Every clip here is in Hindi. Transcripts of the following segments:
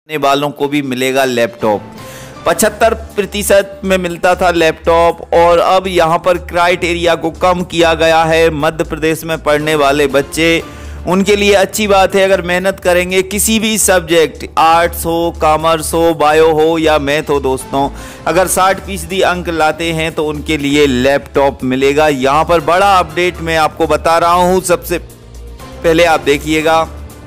वालों को भी मिलेगा लैपटॉप। 75% में मिलता था लैपटॉप और अब यहां पर क्राइटेरिया को कम किया गया है। मध्य प्रदेश में पढ़ने वाले बच्चे, उनके लिए अच्छी बात है। अगर मेहनत करेंगे किसी भी सब्जेक्ट, आर्ट्स हो, कॉमर्स हो, बायो हो या मैथ हो दोस्तों, अगर 60% अंक लाते हैं तो उनके लिए लैपटॉप मिलेगा। यहाँ पर बड़ा अपडेट मैं आपको बता रहा हूँ। सबसे पहले आप देखिएगा,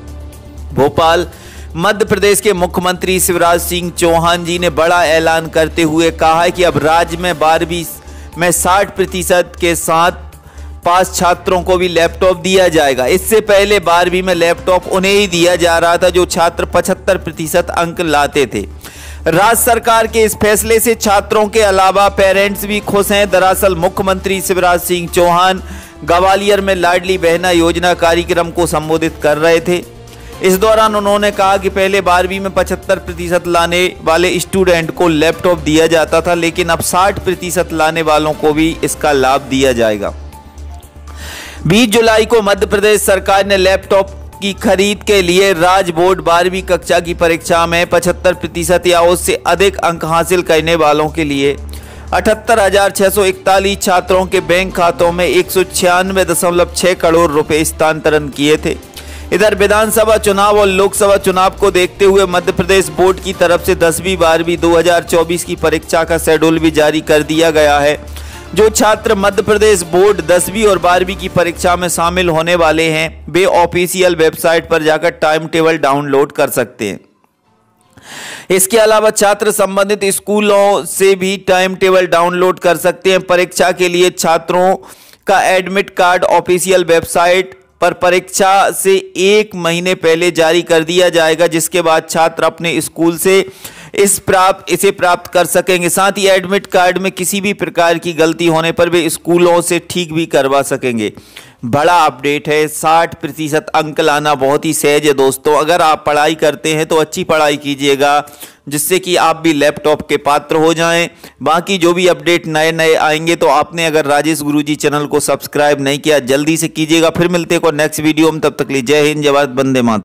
भोपाल मध्य प्रदेश के मुख्यमंत्री शिवराज सिंह चौहान जी ने बड़ा ऐलान करते हुए कहा है कि अब राज्य में 12वीं में 60% के साथ पास छात्रों को भी लैपटॉप दिया जाएगा। इससे पहले 12वीं में लैपटॉप उन्हें ही दिया जा रहा था जो छात्र 75% अंक लाते थे। राज्य सरकार के इस फैसले से छात्रों के अलावा पेरेंट्स भी खुश हैं। दरअसल मुख्यमंत्री शिवराज सिंह चौहान ग्वालियर में लाडली बहना योजना कार्यक्रम को संबोधित कर रहे थे। इस दौरान उन्होंने कहा कि पहले 12वीं में 75% लाने वाले स्टूडेंट को लैपटॉप दिया जाता था, लेकिन अब 60% लाने वालों को भी इसका लाभ दिया जाएगा। 20 जुलाई को मध्य प्रदेश सरकार ने लैपटॉप की खरीद के लिए राज्य बोर्ड 12वीं कक्षा की परीक्षा में 75% या उससे अधिक अंक हासिल करने वालों के लिए 78,641 छात्रों के बैंक खातों में 196.6 करोड़ रुपए स्थानांतरण किए थे। इधर विधानसभा चुनाव और लोकसभा चुनाव को देखते हुए मध्य प्रदेश बोर्ड की तरफ से 10वीं 12वीं 2024 की परीक्षा का शेड्यूल भी जारी कर दिया गया है। जो छात्र मध्य प्रदेश बोर्ड 10वीं और 12वीं की परीक्षा में शामिल होने वाले हैं वे ऑफिशियल वेबसाइट पर जाकर टाइम टेबल डाउनलोड कर सकते हैं। इसके अलावा छात्र संबंधित स्कूलों से भी टाइम टेबल डाउनलोड कर सकते हैं। परीक्षा के लिए छात्रों का एडमिट कार्ड ऑफिशियल वेबसाइट पर परीक्षा से 1 महीने पहले जारी कर दिया जाएगा, जिसके बाद छात्र अपने स्कूल से इसे प्राप्त कर सकेंगे। साथ ही एडमिट कार्ड में किसी भी प्रकार की गलती होने पर वे स्कूलों से ठीक भी करवा सकेंगे। बड़ा अपडेट है। 60% अंक लाना बहुत ही सहज है दोस्तों। अगर आप पढ़ाई करते हैं तो अच्छी पढ़ाई कीजिएगा, जिससे कि आप भी लैपटॉप के पात्र हो जाएं। बाकी जो भी अपडेट नए नए आएंगे तो आपने अगर राजेश गुरुजी चैनल को सब्सक्राइब नहीं किया जल्दी से कीजिएगा। फिर मिलते हैं नेक्स्ट वीडियो में, तब तक लिए जय हिंद, जय भारत, वंदे मातरम।